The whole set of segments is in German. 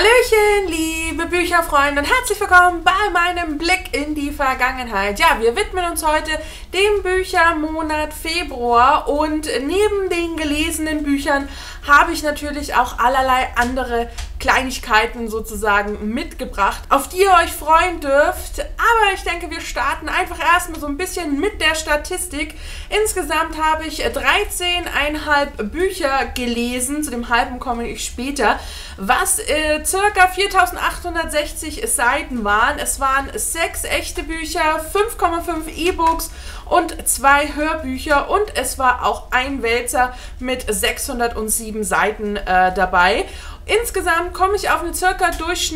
Hallöchen, liebe Bücherfreunde und herzlich willkommen bei meinem Blick in die Vergangenheit. Ja, wir widmen uns heute dem Büchermonat Februar und neben den gelesenen Büchern habe ich natürlich auch allerlei andere Kleinigkeiten sozusagen mitgebracht, auf die ihr euch freuen dürft. Aber ich denke, wir starten einfach erstmal so ein bisschen mit der Statistik. Insgesamt habe ich 13,5 Bücher gelesen, zu dem halben komme ich später, was circa 4860 Seiten waren. Es waren 6 echte Bücher, 5,5 E-Books und 2 Hörbücher und es war auch ein Wälzer mit 607 Seiten dabei. Insgesamt komme ich auf eine circa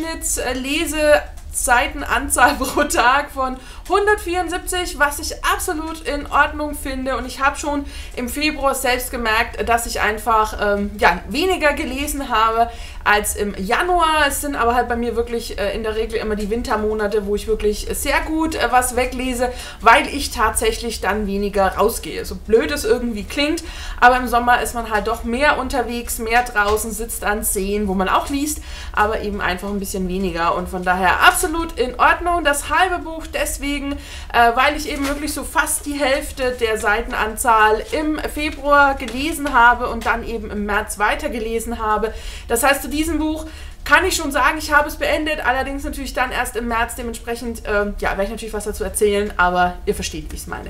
Durchschnittsleseseitenanzahl pro Tag von 174, was ich absolut in Ordnung finde, und ich habe schon im Februar selbst gemerkt, dass ich einfach weniger gelesen habe als im Januar. Es sind aber halt bei mir wirklich in der Regel immer die Wintermonate, wo ich wirklich sehr gut was weglese, weil ich tatsächlich dann weniger rausgehe. So blöd es irgendwie klingt, aber im Sommer ist man halt doch mehr unterwegs, mehr draußen, sitzt an Seen, wo man auch liest, aber eben einfach ein bisschen weniger, und von daher absolut in Ordnung. Das halbe Buch deswegen, weil ich eben wirklich so fast die Hälfte der Seitenanzahl im Februar gelesen habe und dann eben im März weitergelesen habe. Das heißt, zu diesem Buch kann ich schon sagen, ich habe es beendet, allerdings natürlich dann erst im März, dementsprechend, werde ich natürlich was dazu erzählen, aber ihr versteht, wie ich es meine.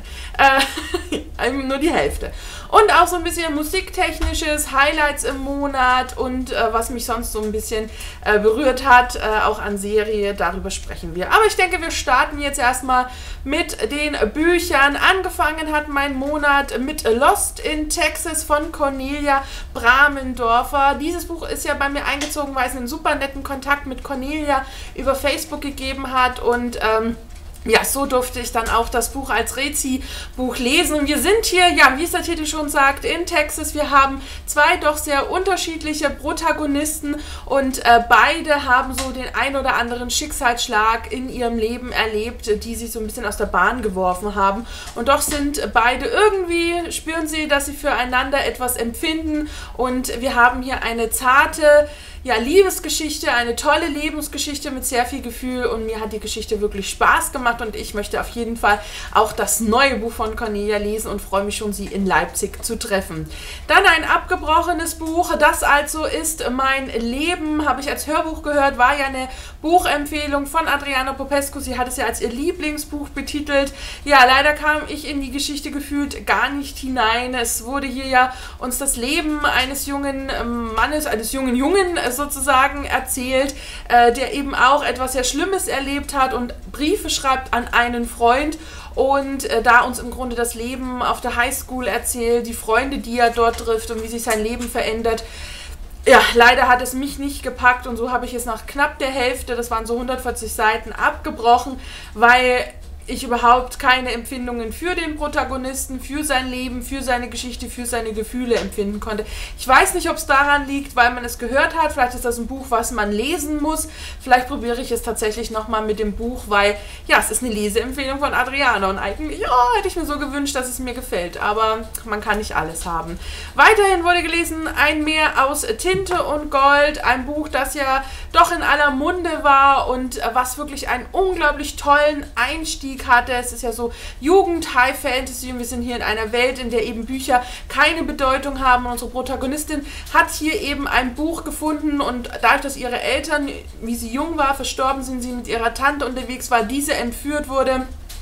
Nur die Hälfte. Und auch so ein bisschen musiktechnisches, Highlights im Monat und was mich sonst so ein bisschen berührt hat, auch an Serie, darüber sprechen wir. Aber ich denke, wir starten jetzt erstmal mit den Büchern. Angefangen hat mein Monat mit Lost in Texas von Cornelia Bramendorfer. Dieses Buch ist ja bei mir eingezogen, weil es einen super netten Kontakt mit Cornelia über Facebook gegeben hat, und ja, so durfte ich dann auch das Buch als Rezi-Buch lesen. Und wir sind hier, ja, wie es der Titel schon sagt, in Texas. Wir haben 2 doch sehr unterschiedliche Protagonisten und beide haben so den ein oder anderen Schicksalsschlag in ihrem Leben erlebt, die sie so ein bisschen aus der Bahn geworfen haben. Und doch sind beide irgendwie, spüren sie, dass sie füreinander etwas empfinden. Und wir haben hier eine zarte, ja, Liebesgeschichte, eine tolle Lebensgeschichte mit sehr viel Gefühl, und mir hat die Geschichte wirklich Spaß gemacht und ich möchte auf jeden Fall auch das neue Buch von Cornelia lesen und freue mich schon, sie in Leipzig zu treffen. Dann ein abgebrochenes Buch, das also ist Mein Leben, habe ich als Hörbuch gehört, war ja eine Buchempfehlung von Adriana Popescu, sie hat es ja als ihr Lieblingsbuch betitelt. Ja, leider kam ich in die Geschichte gefühlt gar nicht hinein. Es wurde hier ja uns das Leben eines jungen Mannes, eines jungen Jungen sozusagen erzählt, der eben auch etwas sehr Schlimmes erlebt hat und Briefe schreibt an einen Freund und da uns im Grunde das Leben auf der Highschool erzählt, die Freunde, die er dort trifft und wie sich sein Leben verändert. Ja, leider hat es mich nicht gepackt, und so habe ich es nach knapp der Hälfte, das waren so 140 Seiten, abgebrochen, weil ich überhaupt keine Empfindungen für den Protagonisten, für sein Leben, für seine Geschichte, für seine Gefühle empfinden konnte. Ich weiß nicht, ob es daran liegt, weil man es gehört hat. Vielleicht ist das ein Buch, was man lesen muss. Vielleicht probiere ich es tatsächlich nochmal mit dem Buch, weil, ja, es ist eine Leseempfehlung von Adriana und eigentlich, ja, hätte ich mir so gewünscht, dass es mir gefällt. Aber man kann nicht alles haben. Weiterhin wurde gelesen Ein Meer aus Tinte und Gold. Ein Buch, das ja doch in aller Munde war und was wirklich einen unglaublich tollen Einstieg hatte. Es ist ja so Jugend, High Fantasy, und wir sind hier in einer Welt, in der eben Bücher keine Bedeutung haben, und unsere Protagonistin hat hier eben ein Buch gefunden, und dadurch, dass ihre Eltern, wie sie jung war, verstorben sind, sie mit ihrer Tante unterwegs war, diese entführt wurde,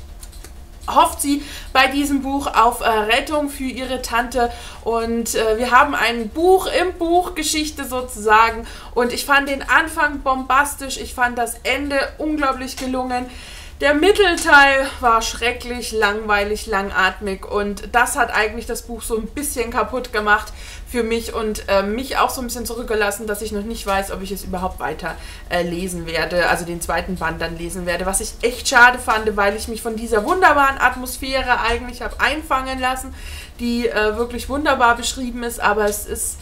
hofft sie bei diesem Buch auf Rettung für ihre Tante, und wir haben ein Buch im Buch Geschichte sozusagen, und ich fand den Anfang bombastisch, ich fand das Ende unglaublich gelungen. Der Mittelteil war schrecklich, langweilig, langatmig, und das hat eigentlich das Buch so ein bisschen kaputt gemacht für mich und mich auch so ein bisschen zurückgelassen, dass ich noch nicht weiß, ob ich es überhaupt weiter lesen werde, also den zweiten Band dann lesen werde, was ich echt schade fand, weil ich mich von dieser wunderbaren Atmosphäre eigentlich habe einfangen lassen, die wirklich wunderbar beschrieben ist, aber es ist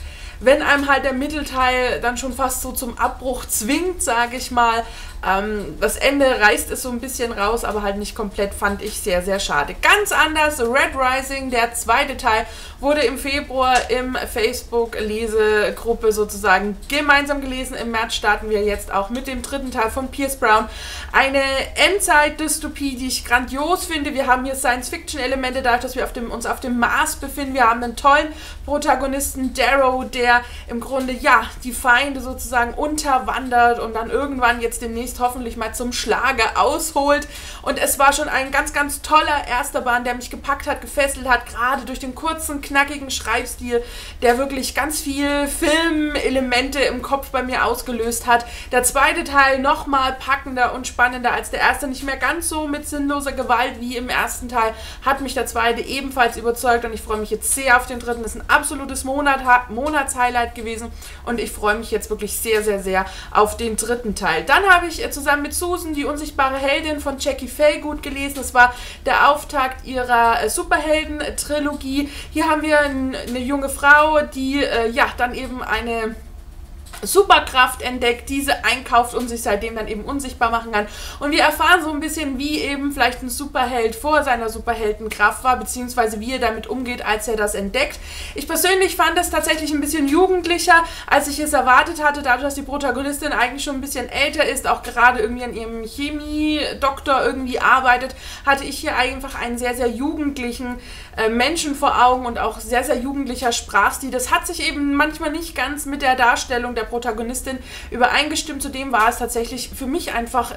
wenn einem halt der Mittelteil dann schon fast so zum Abbruch zwingt, sage ich mal. Das Ende reißt es so ein bisschen raus, aber halt nicht komplett, fand ich sehr, sehr schade. Ganz anders, Red Rising, der zweite Teil, wurde im Februar im Facebook-Lesegruppe sozusagen gemeinsam gelesen. Im März starten wir jetzt auch mit dem dritten Teil von Pierce Brown. Eine Endzeit-Dystopie, die ich grandios finde. Wir haben hier Science-Fiction-Elemente, dadurch, dass wir uns auf dem Mars befinden. Wir haben einen tollen Protagonisten, Darrow, der im Grunde, ja, die Feinde sozusagen unterwandert und dann irgendwann jetzt demnächst hoffentlich mal zum Schlager ausholt. Und es war schon ein ganz, ganz toller erster Band, der mich gepackt hat, gefesselt hat, gerade durch den kurzen, knackigen Schreibstil, der wirklich ganz viel Filmelemente im Kopf bei mir ausgelöst hat. Der zweite Teil nochmal packender und spannender als der erste, nicht mehr ganz so mit sinnloser Gewalt wie im ersten Teil, hat mich der zweite ebenfalls überzeugt und ich freue mich jetzt sehr auf den dritten. Das ist ein absolutes Monatshighlight gewesen und ich freue mich jetzt wirklich sehr, sehr, sehr auf den dritten Teil. Dann habe ich zusammen mit Susan die unsichtbare Heldin von Jackie Fairgood gelesen. Das war der Auftakt ihrer Superhelden-Trilogie. Hier haben wir eine junge Frau, die ja dann eben eine Superkraft entdeckt, diese einkauft und sich seitdem dann eben unsichtbar machen kann. Und wir erfahren so ein bisschen, wie eben vielleicht ein Superheld vor seiner Superheldenkraft war, beziehungsweise wie er damit umgeht, als er das entdeckt. Ich persönlich fand es tatsächlich ein bisschen jugendlicher, als ich es erwartet hatte, dadurch, dass die Protagonistin eigentlich schon ein bisschen älter ist, auch gerade irgendwie an ihrem Chemie-Doktor irgendwie arbeitet, hatte ich hier einfach einen sehr, sehr jugendlichen Menschen vor Augen und auch sehr, sehr jugendlicher Sprachstil. Das hat sich eben manchmal nicht ganz mit der Darstellung der Protagonistin übereingestimmt. Zudem war es tatsächlich für mich einfach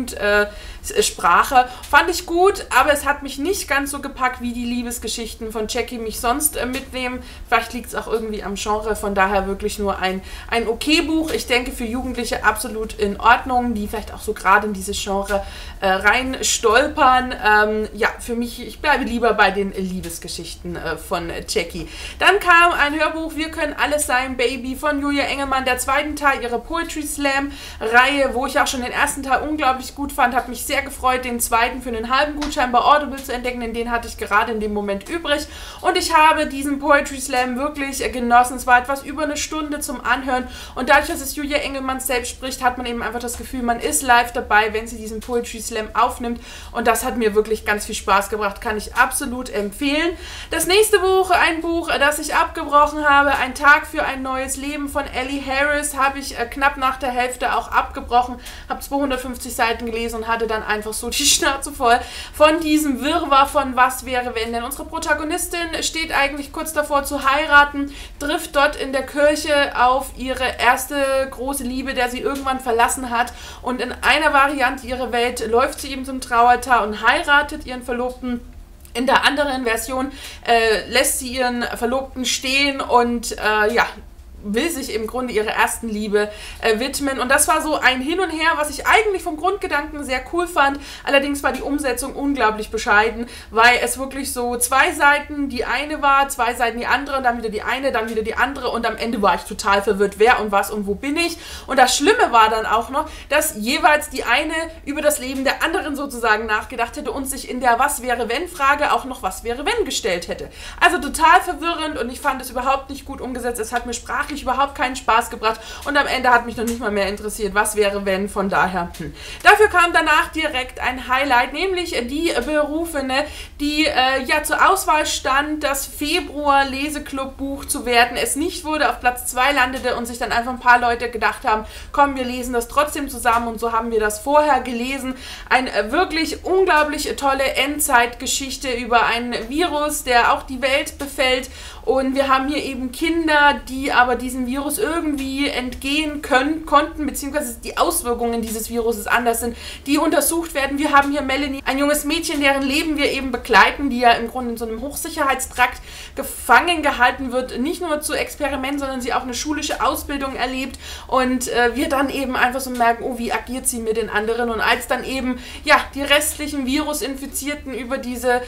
Jugendsprache. Fand ich gut, aber es hat mich nicht ganz so gepackt, wie die Liebesgeschichten von Jackie mich sonst mitnehmen. Vielleicht liegt es auch irgendwie am Genre, von daher wirklich nur ein okay Buch. Ich denke für Jugendliche absolut in Ordnung, die vielleicht auch so gerade in dieses Genre rein stolpern. Ja, für mich, ich bleibe lieber bei den Liebesgeschichten von Jackie. Dann kam ein Hörbuch, Wir können alles sein, Baby, von Julia Engelmann, der zweiten Teil ihrer Poetry Slam Reihe, wo ich auch schon den ersten Teil unglaublich gut fand, habe mich sehr gefreut, den zweiten für einen halben Gutschein bei Audible zu entdecken, denn den hatte ich gerade in dem Moment übrig und ich habe diesen Poetry Slam wirklich genossen. Es war etwas über eine Stunde zum Anhören und dadurch, dass es Julia Engelmann selbst spricht, hat man eben einfach das Gefühl, man ist live dabei, wenn sie diesen Poetry Slam aufnimmt und das hat mir wirklich ganz viel Spaß gebracht, kann ich absolut empfehlen. Das nächste Buch, ein Buch, das ich abgebrochen habe, Ein Tag für ein neues Leben von Ellie Harris, habe ich knapp nach der Hälfte auch abgebrochen, habe 250 Seiten gelesen und hatte dann einfach so die Schnauze voll von diesem Wirrwarr von Was wäre wenn, denn unsere Protagonistin steht eigentlich kurz davor zu heiraten, trifft dort in der Kirche auf ihre erste große Liebe, der sie irgendwann verlassen hat und in einer Variante ihrer Welt läuft sie eben zum Traualtar und heiratet ihren Verlobten. In der anderen Version lässt sie ihren Verlobten stehen und ja, will sich im Grunde ihrer ersten Liebe widmen. Und das war so ein Hin und Her, was ich eigentlich vom Grundgedanken sehr cool fand. Allerdings war die Umsetzung unglaublich bescheiden, weil es wirklich so zwei Seiten die eine war, zwei Seiten die andere, und dann wieder die eine, dann wieder die andere und am Ende war ich total verwirrt, wer und was und wo bin ich. Und das Schlimme war dann auch noch, dass jeweils die eine über das Leben der anderen sozusagen nachgedacht hätte und sich in der Was-wäre-wenn-Frage auch noch Was-wäre-wenn gestellt hätte. Also total verwirrend und ich fand es überhaupt nicht gut umgesetzt. Es hat mir sprachlich überhaupt keinen Spaß gebracht und am Ende hat mich noch nicht mal mehr interessiert, was wäre wenn, von daher. Dafür kam danach direkt ein Highlight, nämlich die Berufene, die ja zur Auswahl stand, das Februar-Leseclub-Buch zu werden. Es nicht wurde, auf Platz 2 landete und sich dann einfach ein paar Leute gedacht haben, komm, wir lesen das trotzdem zusammen und so haben wir das vorher gelesen. Eine wirklich unglaublich tolle Endzeitgeschichte über einen Virus, der auch die Welt befällt. Und wir haben hier eben Kinder, die aber diesem Virus irgendwie entgehen konnten, beziehungsweise die Auswirkungen dieses Viruses anders sind, die untersucht werden. Wir haben hier Melanie, ein junges Mädchen, deren Leben wir eben begleiten, die ja im Grunde in so einem Hochsicherheitstrakt gefangen gehalten wird, nicht nur zu Experimenten, sondern sie auch eine schulische Ausbildung erlebt und wir dann eben einfach so merken, oh, wie agiert sie mit den anderen, und als dann eben, ja, die restlichen Virusinfizierten über diese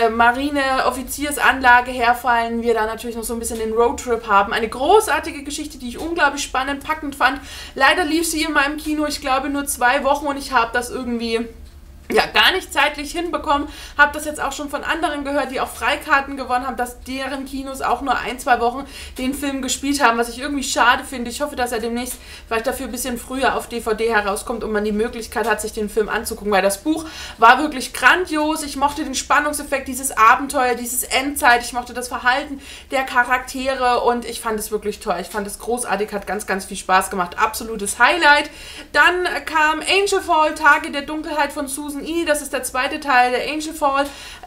Marine-Offiziersanlage herfallen, wir da natürlich noch so ein bisschen den Roadtrip haben. Eine großartige Geschichte, die ich unglaublich spannend, packend fand. Leider lief sie in meinem Kino, ich glaube, nur 2 Wochen und ich habe das irgendwie ja, gar nicht zeitlich hinbekommen. Habe das jetzt auch schon von anderen gehört, die auch Freikarten gewonnen haben, dass deren Kinos auch nur 1-2 Wochen den Film gespielt haben, was ich irgendwie schade finde. Ich hoffe, dass er demnächst vielleicht dafür ein bisschen früher auf DVD herauskommt und man die Möglichkeit hat, sich den Film anzugucken, weil das Buch war wirklich grandios. Ich mochte den Spannungseffekt, dieses Abenteuer, dieses Endzeit. Ich mochte das Verhalten der Charaktere und ich fand es wirklich toll. Ich fand es großartig, hat ganz, ganz viel Spaß gemacht. Absolutes Highlight. Dann kam Angel Fall, Tage der Dunkelheit von Susan E. Das ist der zweite Teil der Angel Fall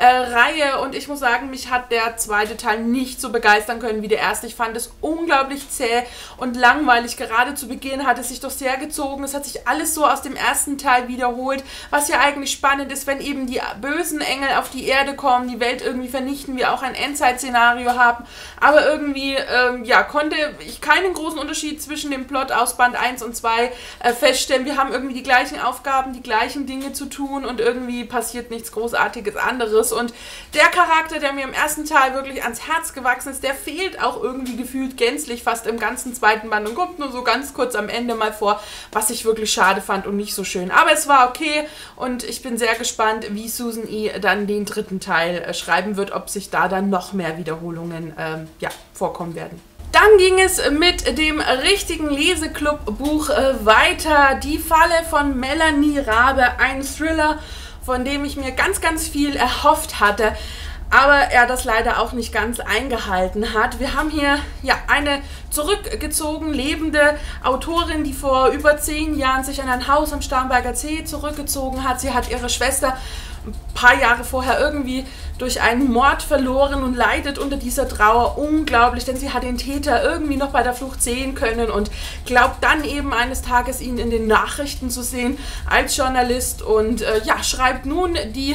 Reihe und ich muss sagen, mich hat der zweite Teil nicht so begeistern können wie der erste. Ich fand es unglaublich zäh und langweilig. Gerade zu Beginn hat es sich doch sehr gezogen. Es hat sich alles so aus dem ersten Teil wiederholt, was ja eigentlich spannend ist, wenn eben die bösen Engel auf die Erde kommen, die Welt irgendwie vernichten, wir auch ein Endzeit-Szenario haben. Aber irgendwie, ja, konnte ich keinen großen Unterschied zwischen dem Plot aus Band 1 und 2 feststellen. Wir haben irgendwie die gleichen Aufgaben, die gleichen Dinge zu tun und irgendwie passiert nichts Großartiges anderes. Und der Charakter, der mir im ersten Teil wirklich ans Herz gewachsen ist, der fehlt auch irgendwie gefühlt gänzlich fast im ganzen zweiten Band und kommt nur so ganz kurz am Ende mal vor, was ich wirklich schade fand und nicht so schön. Aber es war okay und ich bin sehr gespannt, wie Susan E. dann den dritten Teil schreiben wird, ob sich da dann noch mehr Wiederholungen ja, vorkommen werden. Dann ging es mit dem richtigen Leseclub-Buch weiter. Die Falle von Melanie Rabe, ein Thriller, von dem ich mir ganz, ganz viel erhofft hatte, aber er das leider auch nicht ganz eingehalten hat. Wir haben hier ja eine zurückgezogen lebende Autorin, die vor über 10 Jahren sich an ein Haus am Starnberger See zurückgezogen hat. Sie hat ihre Schwester ein paar Jahre vorher irgendwie durch einen Mord verloren und leidet unter dieser Trauer unglaublich, denn sie hat den Täter irgendwie noch bei der Flucht sehen können und glaubt dann eben eines Tages ihn in den Nachrichten zu sehen als Journalist und ja, schreibt nun die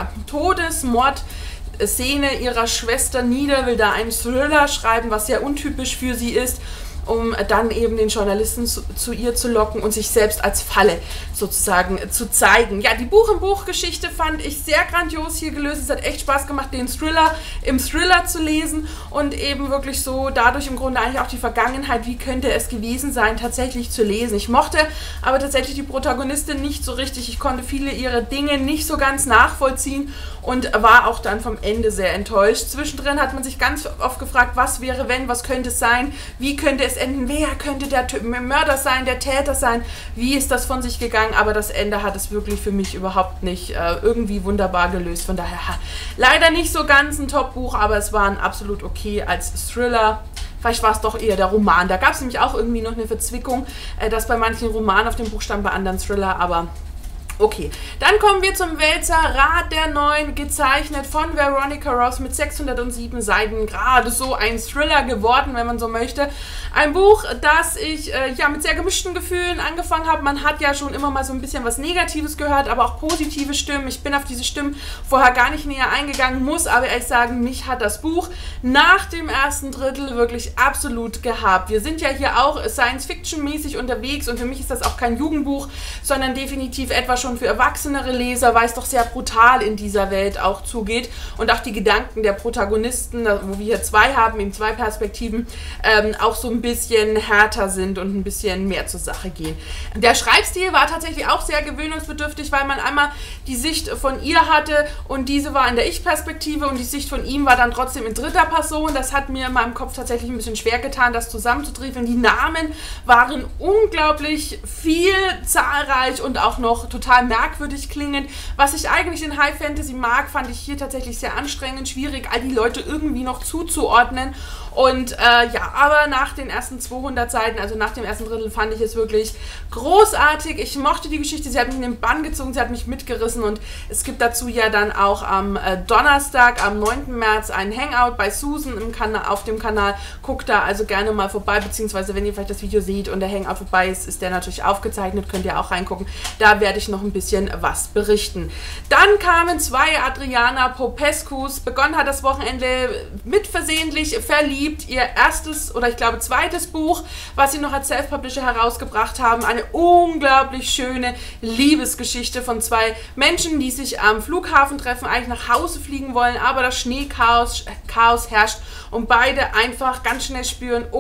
Todesmord-Szene ihrer Schwester nieder, will da einen Thriller schreiben, was sehr untypisch für sie ist, um dann eben den Journalisten zu ihr zu locken und sich selbst als Falle sozusagen zu zeigen. Ja, die Buch-in-Buch-Geschichte fand ich sehr grandios hier gelöst. Es hat echt Spaß gemacht, den Thriller im Thriller zu lesen und eben wirklich so dadurch im Grunde eigentlich auch die Vergangenheit, wie könnte es gewesen sein, tatsächlich zu lesen. Ich mochte aber tatsächlich die Protagonistin nicht so richtig. Ich konnte viele ihrer Dinge nicht so ganz nachvollziehen und war auch dann vom Ende sehr enttäuscht. Zwischendrin hat man sich ganz oft gefragt, was wäre wenn, was könnte es sein, wie könnte es enden, wer könnte der Mörder sein, der Täter sein, wie ist das von sich gegangen, aber das Ende hat es wirklich für mich überhaupt nicht irgendwie wunderbar gelöst. Von daher leider nicht so ganz ein Top-Buch, aber es war ein absolut okay als Thriller. Vielleicht war es doch eher der Roman. Da gab es nämlich auch irgendwie noch eine Verzwickung, dass bei manchen Romanen auf dem Buch stand, bei anderen Thriller, aber okay, dann kommen wir zum Wälzer Rat der Neuen, gezeichnet von Veronica Ross mit 607 Seiten. Gerade so ein Thriller geworden, wenn man so möchte. Ein Buch, das ich ja mit sehr gemischten Gefühlen angefangen habe. Man hat ja schon immer mal so ein bisschen was Negatives gehört, aber auch positive Stimmen. Ich bin auf diese Stimmen vorher gar nicht näher eingegangen, muss aber ehrlich sagen, mich hat das Buch nach dem ersten Drittel wirklich absolut gehabt. Wir sind ja hier auch Science-Fiction-mäßig unterwegs und für mich ist das auch kein Jugendbuch, sondern definitiv etwas schon für erwachsenere Leser, weil es doch sehr brutal in dieser Welt auch zugeht und auch die Gedanken der Protagonisten, wo wir hier 2 haben, eben 2 Perspektiven, auch so ein bisschen härter sind und ein bisschen mehr zur Sache gehen. Der Schreibstil war tatsächlich auch sehr gewöhnungsbedürftig, weil man einmal die Sicht von ihr hatte und diese war in der Ich-Perspektive und die Sicht von ihm war dann trotzdem in dritter Person. Das hat mir in meinem Kopf tatsächlich ein bisschen schwer getan, das zusammenzutriefeln. Die Namen waren unglaublich viel, zahlreich und auch noch total merkwürdig klingend. Was ich eigentlich in High Fantasy mag, fand ich hier tatsächlich sehr anstrengend, schwierig, all die Leute irgendwie noch zuzuordnen. Und ja, aber nach den ersten 200 Seiten, also nach dem ersten Drittel, fand ich es wirklich großartig. Ich mochte die Geschichte, sie hat mich in den Bann gezogen, sie hat mich mitgerissen und es gibt dazu ja dann auch am Donnerstag, am 9. März ein Hangout bei Susan im auf dem Kanal. Guckt da also gerne mal vorbei, beziehungsweise wenn ihr vielleicht das Video seht und der Hangout vorbei ist, ist der natürlich aufgezeichnet, könnt ihr auch reingucken. Da werde ich noch ein bisschen was berichten. Dann kamen 2 Adriana Popescus. Begonnen hat das Wochenende mit versehentlich verliebt. Ihr erstes oder ich glaube zweites Buch, was sie noch als Self-Publisher herausgebracht haben. Eine unglaublich schöne Liebesgeschichte von 2 Menschen, die sich am Flughafen treffen, eigentlich nach Hause fliegen wollen, aber das Schneechaos herrscht und beide einfach ganz schnell spüren, oh,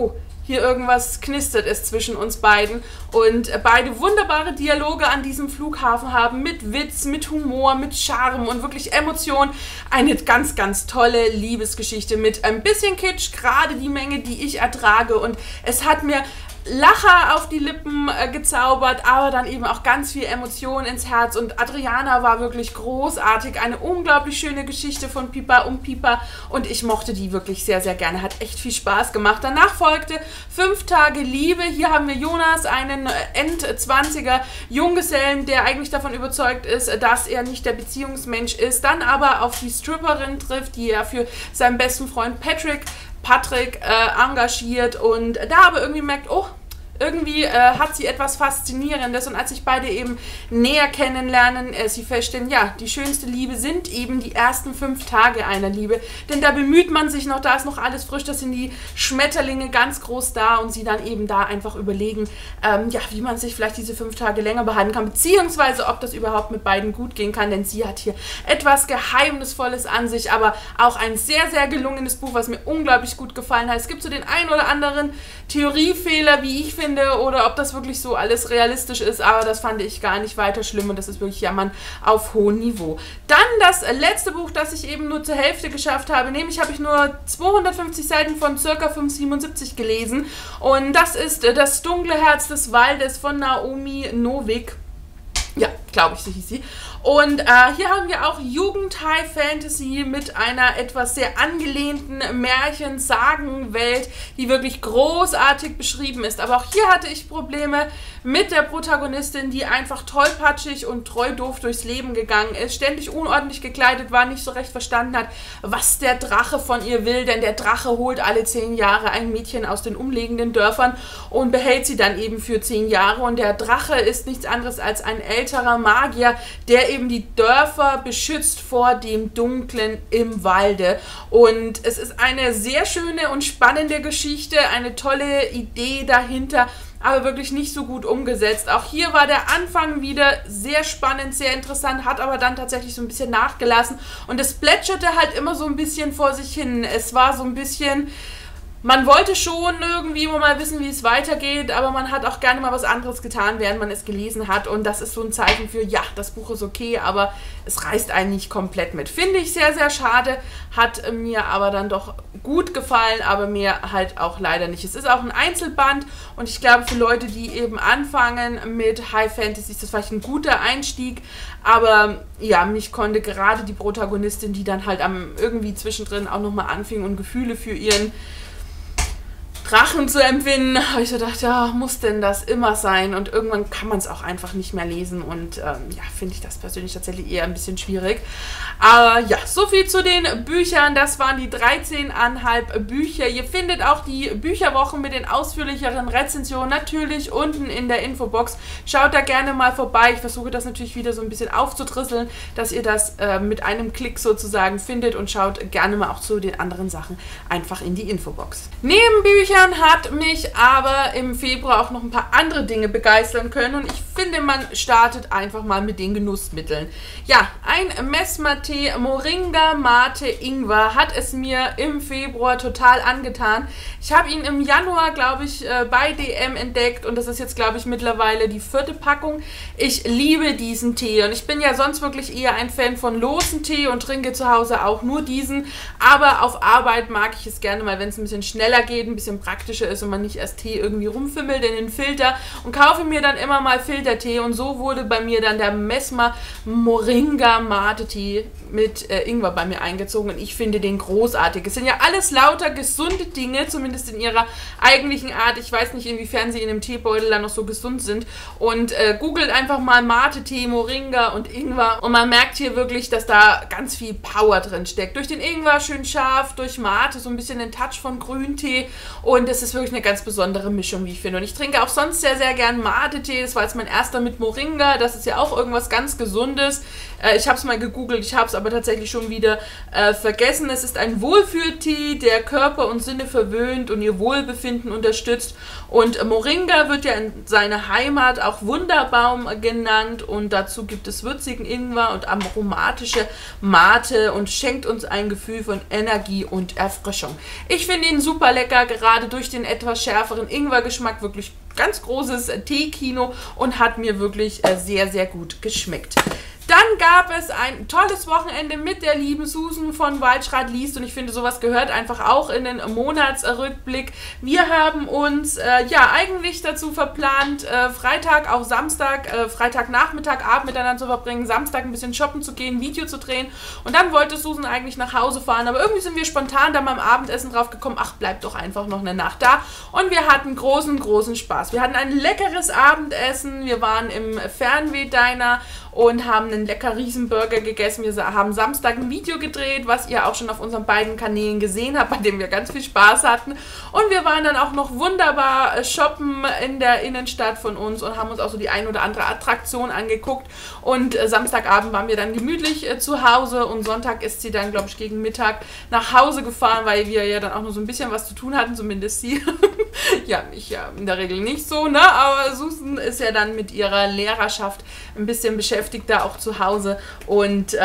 hier irgendwas knistert es zwischen uns beiden. Und beide wunderbare Dialoge an diesem Flughafen haben, mit Witz, mit Humor, mit Charme und wirklich Emotion. Eine ganz, ganz tolle Liebesgeschichte mit ein bisschen Kitsch, gerade die Menge, die ich ertrage. Und es hat mir Lacher auf die Lippen gezaubert, aber dann eben auch ganz viel Emotion ins Herz. Und Adriana war wirklich großartig. Eine unglaublich schöne Geschichte von Pipa um Pipa. Und ich mochte die wirklich sehr, sehr gerne. Hat echt viel Spaß gemacht. Danach folgte 5 Tage Liebe. Hier haben wir Jonas, einen End-20er Junggesellen, der eigentlich davon überzeugt ist, dass er nicht der Beziehungsmensch ist. Dann aber auf die Stripperin trifft, die er für seinen besten Freund Patrick engagiert und da aber irgendwie merkt, oh, irgendwie hat sie etwas Faszinierendes. Und als sich beide eben näher kennenlernen, sie feststellen, ja, die schönste Liebe sind eben die ersten 5 Tage einer Liebe. Denn da bemüht man sich noch, da ist noch alles frisch, da sind die Schmetterlinge ganz groß da und sie dann eben da einfach überlegen, ja, wie man sich vielleicht diese 5 Tage länger behalten kann, beziehungsweise ob das überhaupt mit beiden gut gehen kann, denn sie hat hier etwas Geheimnisvolles an sich, aber auch ein sehr, sehr gelungenes Buch, was mir unglaublich gut gefallen hat. Es gibt so den einen oder anderen Theoriefehler, wie ich finde, oder ob das wirklich so alles realistisch ist, aber das fand ich gar nicht weiter schlimm und das ist wirklich Jammern auf hohem Niveau. Dann das letzte Buch, das ich eben nur zur Hälfte geschafft habe, nämlich habe ich nur 250 Seiten von ca. 577 gelesen und das ist Das dunkle Herz des Waldes von Naomi Novik. Ja, glaube ich, so hieß sie. Und hier haben wir auch Jugend-High-Fantasy mit einer etwas sehr angelehnten Märchen-Sagen-Welt, die wirklich großartig beschrieben ist. Aber auch hier hatte ich Probleme mit der Protagonistin, die einfach tollpatschig und treu doof durchs Leben gegangen ist, ständig unordentlich gekleidet war, nicht so recht verstanden hat, was der Drache von ihr will, denn der Drache holt alle 10 Jahre ein Mädchen aus den umliegenden Dörfern und behält sie dann eben für 10 Jahre. Und der Drache ist nichts anderes als ein älterer Magier, der eben die Dörfer beschützt vor dem Dunklen im Walde. Und es ist eine sehr schöne und spannende Geschichte, eine tolle Idee dahinter, aber wirklich nicht so gut umgesetzt. Auch hier war der Anfang wieder sehr spannend, sehr interessant, hat aber dann tatsächlich so ein bisschen nachgelassen und es plätscherte halt immer so ein bisschen vor sich hin. Es war so ein bisschen... Man wollte schon irgendwie mal wissen, wie es weitergeht, aber man hat auch gerne mal was anderes getan, während man es gelesen hat. Und das ist so ein Zeichen für, ja, das Buch ist okay, aber es reißt einen nicht komplett mit. Finde ich sehr, sehr schade, hat mir aber dann doch gut gefallen, aber mir halt auch leider nicht. Es ist auch ein Einzelband und ich glaube, für Leute, die eben anfangen mit High Fantasy, ist das vielleicht ein guter Einstieg. Aber ja, mich konnte gerade die Protagonistin, die dann halt irgendwie zwischendrin auch nochmal anfing und Gefühle für ihren Drachen zu empfinden, habe ich so gedacht, ja, muss denn das immer sein? Und irgendwann kann man es auch einfach nicht mehr lesen und ja, finde ich das persönlich tatsächlich eher ein bisschen schwierig. Aber ja, so viel zu den Büchern. Das waren die 13,5 Bücher. Ihr findet auch die Bücherwochen mit den ausführlicheren Rezensionen natürlich unten in der Infobox. Schaut da gerne mal vorbei. Ich versuche das natürlich wieder so ein bisschen aufzudrisseln, dass ihr das mit einem Klick sozusagen findet und schaut gerne mal auch zu den anderen Sachen einfach in die Infobox. Neben Büchern hat mich aber im Februar auch noch ein paar andere Dinge begeistern können und ich finde, man startet einfach mal mit den Genussmitteln. Ja, ein Mesmer-Tee Moringa Mate Ingwer hat es mir im Februar total angetan. Ich habe ihn im Januar, glaube ich, bei DM entdeckt und das ist jetzt, glaube ich, mittlerweile die 4. Packung. Ich liebe diesen Tee und ich bin ja sonst wirklich eher ein Fan von losen Tee und trinke zu Hause auch nur diesen, aber auf Arbeit mag ich es gerne mal, wenn es ein bisschen schneller geht, ein bisschen praktischer ist und man nicht erst Tee irgendwie rumfimmelt in den Filter und kaufe mir dann immer mal Filtertee und so wurde bei mir dann der Mesmer Moringa Mate Tee mit Ingwer bei mir eingezogen und ich finde den großartig. Es sind ja alles lauter gesunde Dinge, zumindest in ihrer eigentlichen Art. Ich weiß nicht, inwiefern sie in dem Teebeutel dann noch so gesund sind und googelt einfach mal Mate Tee, Moringa und Ingwer und man merkt hier wirklich, dass da ganz viel Power drin steckt. Durch den Ingwer schön scharf, durch Mate so ein bisschen den Touch von Grüntee und es ist wirklich eine ganz besondere Mischung, wie ich finde. Und ich trinke auch sonst sehr, sehr gern Mate-Tee. Das war jetzt mein erster mit Moringa. Das ist ja auch irgendwas ganz Gesundes. Ich habe es mal gegoogelt, ich habe es aber tatsächlich schon wieder vergessen. Es ist ein Wohlfühltee, der Körper und Sinne verwöhnt und ihr Wohlbefinden unterstützt. Und Moringa wird ja in seiner Heimat auch Wunderbaum genannt. Und dazu gibt es würzigen Ingwer und aromatische Mate und schenkt uns ein Gefühl von Energie und Erfrischung. Ich finde ihn super lecker, gerade gerade durch den etwas schärferen Ingwergeschmack wirklich ganz großes Teekino und hat mir wirklich sehr, sehr gut geschmeckt. Dann gab es ein tolles Wochenende mit der lieben Susan von Waldschrat liest und ich finde, sowas gehört einfach auch in den Monatsrückblick. Wir haben uns ja eigentlich dazu verplant, Freitag, auch Samstag, Freitagnachmittag, Abend miteinander zu verbringen, Samstag ein bisschen shoppen zu gehen, Video zu drehen und dann wollte Susan eigentlich nach Hause fahren, aber irgendwie sind wir spontan da beim Abendessen drauf gekommen, ach, bleib doch einfach noch eine Nacht da und wir hatten großen Spaß. Wir hatten ein leckeres Abendessen, wir waren im Fernweh-Diner und haben einen lecker Riesenburger gegessen. Wir haben Samstag ein Video gedreht, was ihr auch schon auf unseren beiden Kanälen gesehen habt, bei dem wir ganz viel Spaß hatten. Und wir waren dann auch noch wunderbar shoppen in der Innenstadt von uns und haben uns auch so die ein oder andere Attraktion angeguckt. Und Samstagabend waren wir dann gemütlich zu Hause und Sonntag ist sie dann, glaube ich, gegen Mittag nach Hause gefahren, weil wir ja dann auch noch so ein bisschen was zu tun hatten, zumindest sie. Ja, ich ja in der Regel nicht so, ne? Aber Susan ist ja dann mit ihrer Lehrerschaft ein bisschen beschäftigt da auch zu Hause und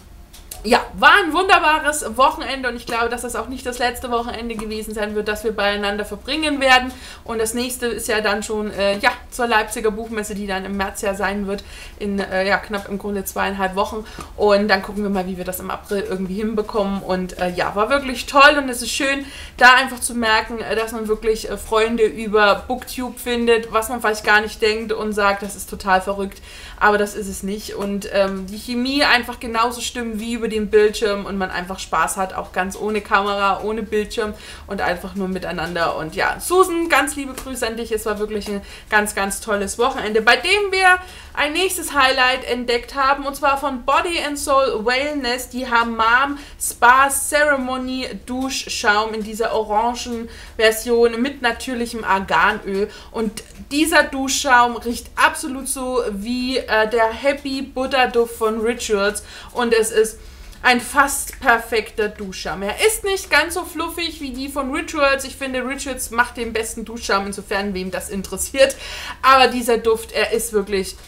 ja, war ein wunderbares Wochenende und ich glaube, dass das auch nicht das letzte Wochenende gewesen sein wird, das wir beieinander verbringen werden. Und das nächste ist ja dann schon ja, zur Leipziger Buchmesse, die dann im März ja sein wird, in ja, knapp im Grunde 2,5 Wochen. Und dann gucken wir mal, wie wir das im April irgendwie hinbekommen. Und ja, war wirklich toll und es ist schön, da einfach zu merken, dass man wirklich Freunde über Booktube findet, was man vielleicht gar nicht denkt und sagt, das ist total verrückt, aber das ist es nicht. Und die Chemie einfach genauso stimmt wie über den Bildschirm und man einfach Spaß hat, auch ganz ohne Kamera, ohne Bildschirm und einfach nur miteinander. Und ja, Susan, ganz liebe Grüße an dich. Es war wirklich ein ganz tolles Wochenende, bei dem wir ein nächstes Highlight entdeckt haben, und zwar von Body and Soul Wellness, die Hammam Spa Ceremony Duschschaum in dieser orangen Version mit natürlichem Arganöl. Und dieser Duschschaum riecht absolut so wie der Happy Buddha Duft von Rituals und es ist ein fast perfekter Duschschaum. Er ist nicht ganz so fluffig wie die von Rituals. Ich finde, Rituals macht den besten Duschschaum, insofern wem das interessiert. Aber dieser Duft, er ist wirklich...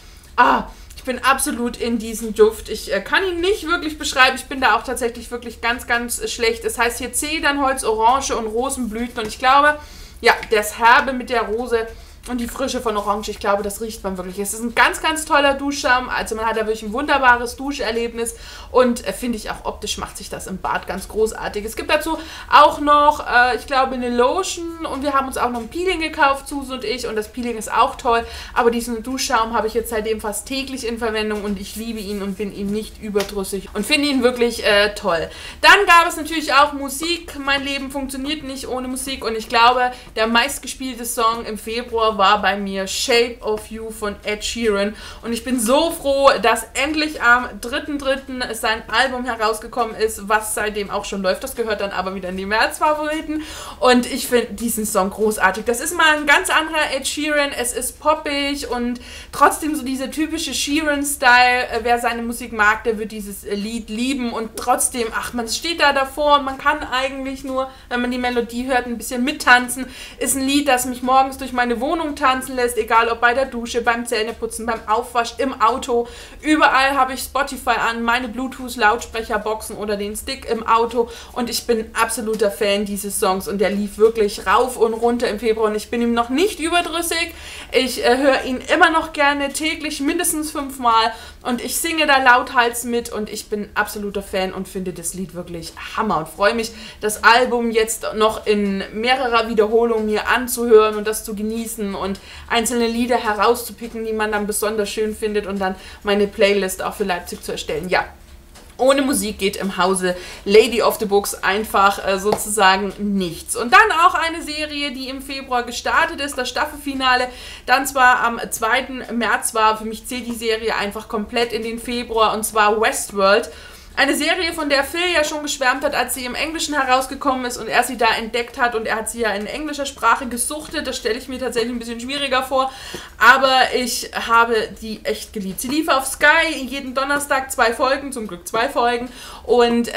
ich bin absolut in diesen Duft. Ich kann ihn nicht wirklich beschreiben. Ich bin da auch tatsächlich wirklich ganz schlecht. Es heißt hier Zedernholz, Orange und Rosenblüten. Und ich glaube, ja, das Herbe mit der Rose und die Frische von Orange, ich glaube, das riecht man wirklich. Es ist ein ganz toller Duschschaum. Also man hat da wirklich ein wunderbares Duscherlebnis und finde ich auch optisch macht sich das im Bad ganz großartig. Es gibt dazu auch noch, ich glaube, eine Lotion und wir haben uns auch noch ein Peeling gekauft, Susan und ich, und das Peeling ist auch toll. Aber diesen Duschschaum habe ich jetzt seitdem fast täglich in Verwendung und ich liebe ihn und bin ihm nicht überdrüssig und finde ihn wirklich toll. Dann gab es natürlich auch Musik. Mein Leben funktioniert nicht ohne Musik und ich glaube, der meistgespielte Song im Februar war bei mir Shape of You von Ed Sheeran und ich bin so froh, dass endlich am 3.3. sein Album herausgekommen ist, was seitdem auch schon läuft. Das gehört dann aber wieder in die März-Favoriten und ich finde diesen Song großartig. Das ist mal ein ganz anderer Ed Sheeran, es ist poppig und trotzdem so dieser typische Sheeran-Style. Wer seine Musik mag, der wird dieses Lied lieben und trotzdem, ach, man steht da davor und man kann eigentlich nur, wenn man die Melodie hört, ein bisschen mittanzen. Ist ein Lied, das mich morgens durch meine Wohnung tanzen lässt, egal ob bei der Dusche, beim Zähneputzen, beim Aufwasch, im Auto. Überall habe ich Spotify an, meine Bluetooth-Lautsprecherboxen oder den Stick im Auto und ich bin absoluter Fan dieses Songs und der lief wirklich rauf und runter im Februar und ich bin ihm noch nicht überdrüssig. Ich höre ihn immer noch gerne täglich, mindestens 5-mal und ich singe da lauthals mit und ich bin absoluter Fan und finde das Lied wirklich Hammer und freue mich, das Album jetzt noch in mehrerer Wiederholung mir anzuhören und das zu genießen und einzelne Lieder herauszupicken, die man dann besonders schön findet und dann meine Playlist auch für Leipzig zu erstellen. Ja, ohne Musik geht im Hause Lady of the Books einfach sozusagen nichts. Und dann auch eine Serie, die im Februar gestartet ist, das Staffelfinale, dann zwar am 2. März war, für mich zählt die Serie einfach komplett in den Februar, und zwar Westworld. Eine Serie, von der Phil ja schon geschwärmt hat, als sie im Englischen herausgekommen ist und er sie da entdeckt hat und er hat sie ja in englischer Sprache gesuchtet. Das stelle ich mir tatsächlich ein bisschen schwieriger vor, aber ich habe die echt geliebt. Sie lief auf Sky jeden Donnerstag 2 Folgen, zum Glück 2 Folgen und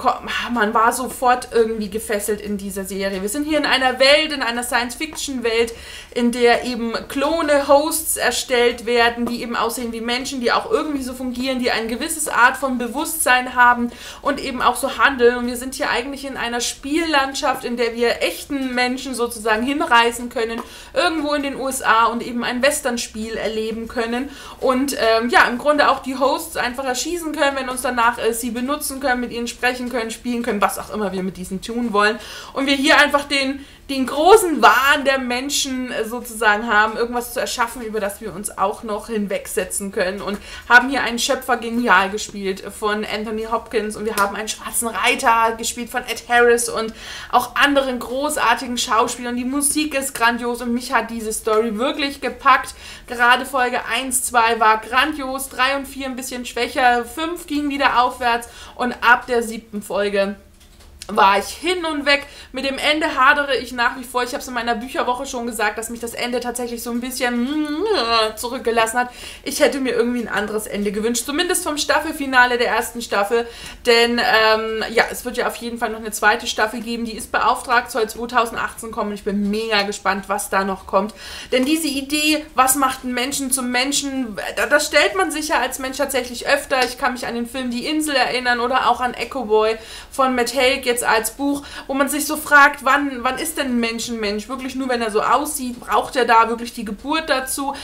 man war sofort irgendwie gefesselt in dieser Serie. Wir sind hier in einer Welt, in einer Science-Fiction-Welt, in der eben Klone, Hosts erstellt werden, die eben aussehen wie Menschen, die auch irgendwie so fungieren, die ein gewisses Art von Bewusstsein Regeln haben und eben auch so handeln. Und wir sind hier eigentlich in einer Spiellandschaft, in der wir echten Menschen sozusagen hinreisen können, irgendwo in den USA und eben ein Western-Spiel erleben können. Und ja, im Grunde auch die Hosts einfach erschießen können, wenn uns danach ist, sie benutzen können, mit ihnen sprechen können, spielen können, was auch immer wir mit diesen tun wollen. Und wir hier einfach den großen Wahn der Menschen sozusagen haben, irgendwas zu erschaffen, über das wir uns auch noch hinwegsetzen können, und haben hier einen Schöpfer genial gespielt von Anthony Hopkins, und wir haben einen schwarzen Reiter gespielt von Ed Harris und auch anderen großartigen Schauspielern. Die Musik ist grandios und mich hat diese Story wirklich gepackt. Gerade Folge 1, 2 war grandios, 3 und 4 ein bisschen schwächer, 5 ging wieder aufwärts und ab der 7. Folge war ich hin und weg. Mit dem Ende hadere ich nach wie vor. Ich habe es in meiner Bücherwoche schon gesagt, dass mich das Ende tatsächlich so ein bisschen zurückgelassen hat. Ich hätte mir irgendwie ein anderes Ende gewünscht, zumindest vom Staffelfinale der ersten Staffel, denn ja, es wird ja auf jeden Fall noch eine zweite Staffel geben, die ist beauftragt, soll 2018 kommen. Ich bin mega gespannt, was da noch kommt, denn diese Idee, was macht einen Menschen zum Menschen, das stellt man sich ja als Mensch tatsächlich öfter. Ich kann mich an den Film Die Insel erinnern oder auch an Echo Boy von Matt Haig jetzt als Buch, wo man sich so fragt, wann ist denn ein Mensch ein Mensch? Wirklich nur, wenn er so aussieht? Braucht er da wirklich die Geburt dazu?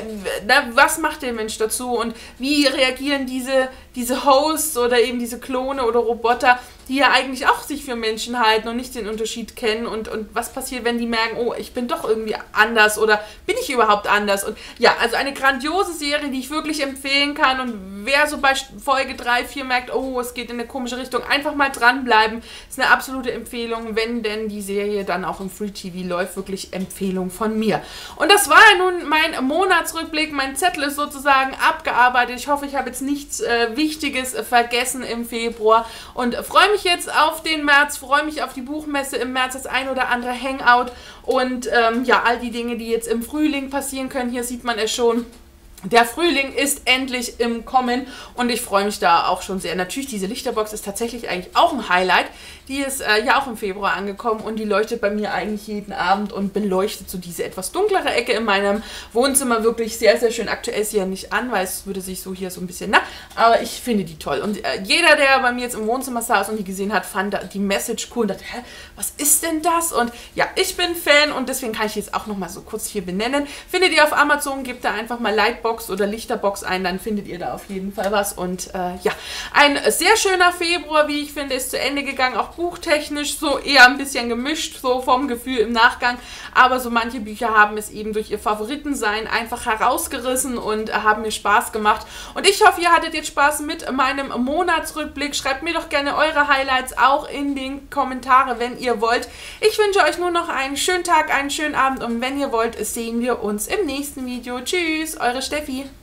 Was macht der Mensch dazu? Und wie reagieren diese Hosts oder eben diese Klone oder Roboter, die ja eigentlich auch sich für Menschen halten und nicht den Unterschied kennen, und was passiert, wenn die merken, oh, ich bin doch irgendwie anders, oder bin ich überhaupt anders? Und ja, also eine grandiose Serie, die ich wirklich empfehlen kann, und wer so bei Folge 3, 4 merkt, oh, es geht in eine komische Richtung, einfach mal dranbleiben, ist eine absolute Empfehlung, wenn denn die Serie dann auch im Free TV läuft, wirklich Empfehlung von mir. Und das war ja nun mein Monatsrückblick, mein Zettel ist sozusagen abgearbeitet. Ich hoffe, ich habe jetzt nichts Wichtiges vergessen im Februar und freue mich jetzt auf den März, freue mich auf die Buchmesse im März, das ein oder andere Hangout und ja, all die Dinge, die jetzt im Frühling passieren können. Hier sieht man es schon. Der Frühling ist endlich im Kommen und ich freue mich da auch schon sehr. Natürlich, diese Lichterbox ist tatsächlich eigentlich auch ein Highlight. Die ist ja auch im Februar angekommen und die leuchtet bei mir eigentlich jeden Abend und beleuchtet so diese etwas dunklere Ecke in meinem Wohnzimmer wirklich sehr, sehr schön. Aktuell ist sie ja nicht an, weil es würde sich so hier so ein bisschen, aber ich finde die toll. Und jeder, der bei mir jetzt im Wohnzimmer saß und die gesehen hat, fand die Message cool und dachte, hä, was ist denn das? Und ja, ich bin Fan und deswegen kann ich jetzt auch nochmal so kurz hier benennen. Findet ihr auf Amazon, gebt da einfach mal Lightbox oder Lichterbox ein, dann findet ihr da auf jeden Fall was. Und ja, ein sehr schöner Februar, wie ich finde, ist zu Ende gegangen, auch buchtechnisch so eher ein bisschen gemischt, so vom Gefühl im Nachgang, aber so manche Bücher haben es eben durch ihr Favoritensein einfach herausgerissen und haben mir Spaß gemacht. Und ich hoffe, ihr hattet jetzt Spaß mit meinem Monatsrückblick. Schreibt mir doch gerne eure Highlights auch in den Kommentare, wenn ihr wollt. Ich wünsche euch nur noch einen schönen Tag, einen schönen Abend und wenn ihr wollt, sehen wir uns im nächsten Video. Tschüss, eure Steffi.